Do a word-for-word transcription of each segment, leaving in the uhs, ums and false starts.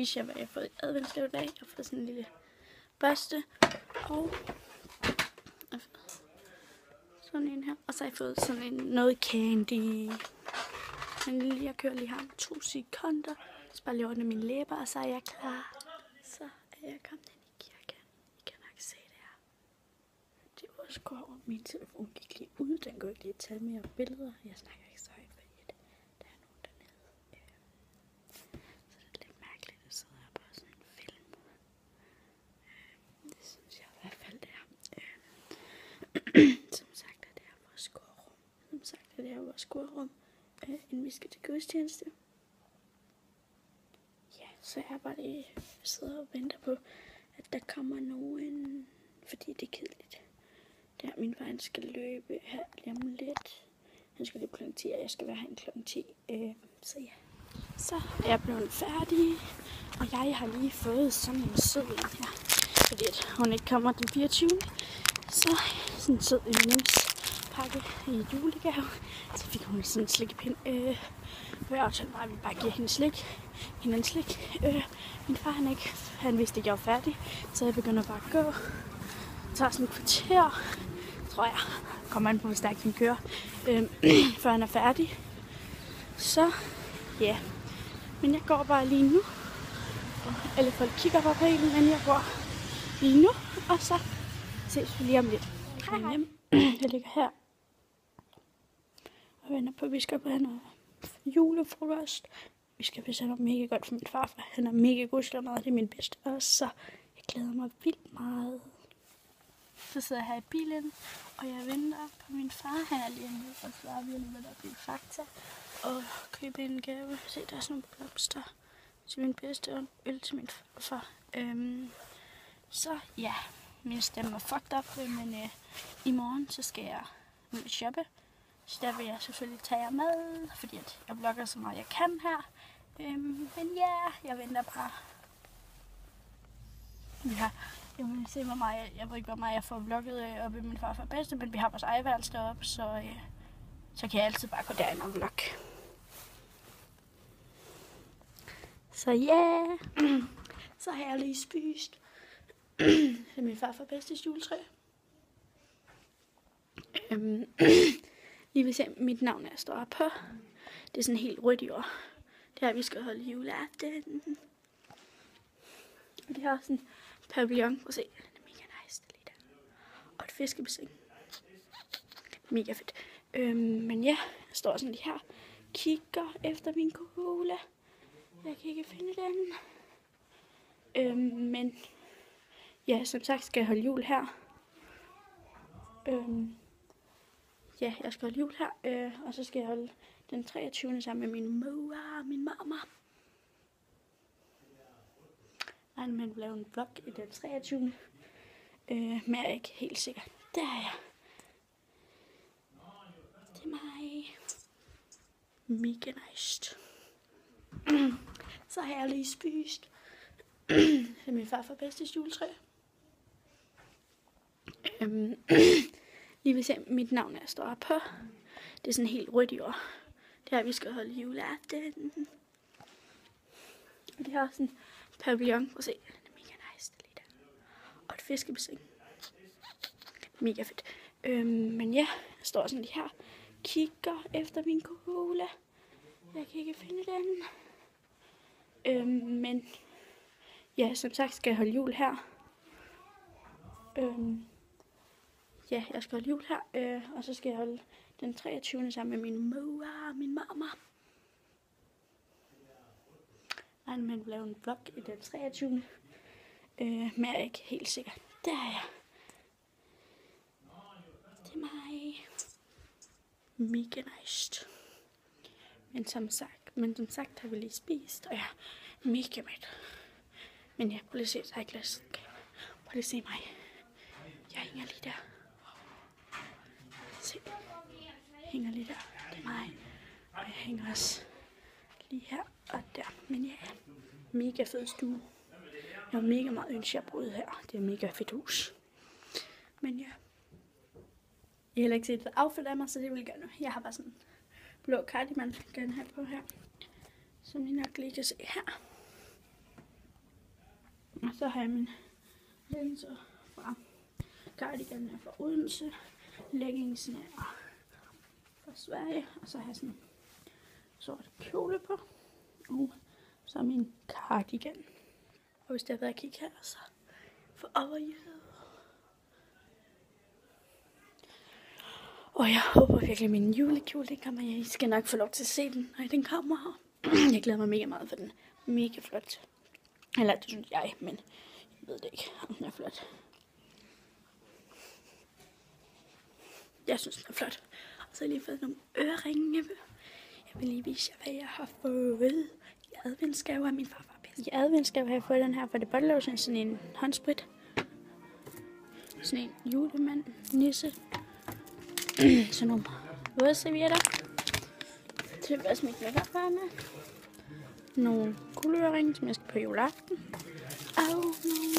vise jer, hvad jeg har fået i adventsgave i dag. Jeg har fået sådan en lille børste, og sådan en her. Og så har jeg fået sådan en noget candy. Men lige, jeg kører lige her om to sekunder. Så bare lige ordne mine læber, og så er jeg klar. Så er jeg kommet ind i kirken. I kan nok se det her. Det var sgu over. Min telefon gik lige ud. Den kunne ikke lige tage mere billeder. Jeg snakker ikke så højt, fordi der er nogen dernede. Så det er lidt mærkeligt at sidde her på sådan en film. Det synes jeg i hvert fald, det er. Som sagt er det her vores skurrum. Som sagt er det her vores skurrum. Inden vi skal til gudstjeneste. Ja, så jeg bare lige sidder og venter på, at der kommer nogen, fordi det er kedeligt. Det her, min far, han skal løbe her lige om lidt. Han skal løbe klokken ti, og jeg skal være herinde klokken ti. Øh, så ja, så er jeg blevet færdig, og jeg har lige fået sådan en sød en her, fordi at hun ikke kommer den fireogtyvende Så sådan en sød pakke i julegave. Så fik hun sådan en slikkepind. Øh, hver aftale var, at vi bare giver hende slik. Hende en slik. Øh, min far, han ikke, han vidste ikke, jeg var færdig. Så jeg begynder bare at gå. Det tager sådan et kvarter, tror jeg. Kommer an på, hvor stærkt han kører. Øh, før han er færdig. Så, ja. Yeah. Men jeg går bare lige nu. Og alle folk kigger bare på en, men jeg går lige nu. Og så ses vi lige om lidt. Hej, hej. Jeg ligger her og venter på, at vi skal på noget julefrokost. Vi skal vise noget mega godt for min farfar. Han er mega god til mad, det er min bedste. Og så jeg glæder mig vildt meget. Så sidder jeg her i bilen, og jeg venter på min far. Han er lige inde, og så er vi lige ved at blive Fakta og købe en gave. Se, der er sådan nogle blomster til min bedste og øl til min farfar. Øhm, så ja, min stemme er fucked up, men øh, i morgen så skal jeg ud og shoppe. Så der vil jeg selvfølgelig tage jer med, fordi at jeg vlogger så meget jeg kan her. Øhm, men ja, yeah, jeg venter bare. Ja, jeg vil se, hvor meget, jeg ved ikke, hvor meget jeg får vlogget øh, oppe i min farfar bedste, men vi har vores ejeværelse deroppe, så, øh, så kan jeg altid bare gå derind og vlogge. Så ja, yeah. Så har jeg lige spist. Det er min farfar bedstes juletræ. Øhm, lige vil se, mit navn er står på. Det er sådan helt rødt i år. Det her, vi skal holde juleaften. Og det har sådan en pavillon. Prøv at se, den er mega nice, det lige der. Og et fiskebassin. Mega fedt. Øhm, men ja, jeg står sådan lige her. Kigger efter min kugle. Jeg kan ikke finde den. Øhm, men ja, som sagt skal jeg holde jul her. Øhm, ja, jeg skal holde jul her. Øh, og så skal jeg holde den treogtyvende sammen med min mor og min mamma. Nej, men jeg vil lave en vlog i den treogtyvende Øh, men jeg er ikke helt sikker. Der er jeg. Det er mig. Mega nice. Så har jeg lige spist. Det er min farfar bedstes juletræ. Øhm, lige vil se, mit navn er står på. Det er sådan helt rødt i år. Det her, vi skal holde juleaften. Og det har sådan en pavillon. Prøv at se, den er mega nice, det lige der. Og et fiskebassin. Mega fedt. Øhm, men ja, jeg står sådan lige her. Kigger efter min kugle. Jeg kan ikke finde den. Øhm, men ja, som sagt skal jeg holde jul her. Øhm, ja, jeg skal holde jul her. Øh, og så skal jeg holde den treogtyvende sammen med min mor og min mamma. Nej, men jeg vil lave en vlog i den treogtyvende Øh, men jeg er ikke helt sikker. Der er jeg. Det er mig. Mega nice. Men som sagt, men som sagt har vi lige spist, og jeg er mega mæt. Men ja, prøv lige at se, så har jeg glas. Okay. Prøv lige at se mig. Jeg hænger lige der. Se. Jeg hænger lige der. Det er mig. Og jeg hænger også lige her og der. Men ja, mega fed stue. Jeg har mega meget ønske, jeg boede her. Det er mega fedt hus. Men ja. Jeg har heller ikke set et outfit af mig, så det vil jeg gerne. Jeg har bare sådan en blå cardigan, gerne have på her. Som I nok lige kan se her. Og så har jeg min linser fra cardiganen er fra Odense. Leggingsene er fra Sverige. Og så har jeg sådan en sort kjole på. Og så er min cardigan. Og hvis det har været at kigge her, så for overjydet. Og jeg håber virkelig, at min julekjole den kommer. Jeg skal nok få lov til at se den, når den kommer. Jeg glæder mig mega meget for den. Mega flot. Eller det synes jeg, men jeg ved det ikke, om den er flot. Jeg synes, den er flot. Og så har jeg lige fået nogle øreringe. Jeg vil lige vise jer, hvad jeg har fået i adventsgave af min farfar. I adventsgave har jeg fået den her fra The Bottle Lotion, sådan en håndsprit. Sådan en julemand, nisse. Sådan nogle vådservietter til at vaske mit makeup med. Nogle guldøringe, som jeg skal på juleaften. Og nogle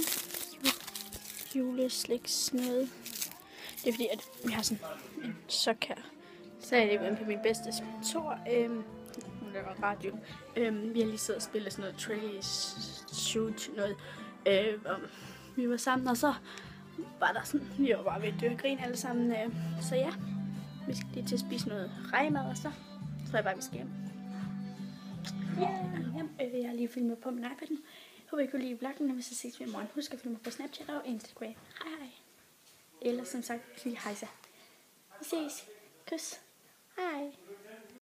julesliks noget. Det er fordi, at vi har sådan en sok her. Så er jeg lige på min bedste sponsor. Øhm, det var radio. Øhm, vi har lige siddet og spillet sådan noget Trace Shoot noget. Øh, hvor vi var sammen, og så var der sådan, vi var bare ved at dø og grine alle sammen. Øh, så ja, vi skal lige til at spise noget rejmad, og så tror jeg bare, vi skal hjem. Yeah. Øh, jeg har lige filmet på min iPad. Håber I kunne lide vloggen, og hvis I ses i morgen. Husk at følge mig på Snapchat og Instagram. Hej hej. Eller som sagt, lige hejsa. Vi ses. Kys.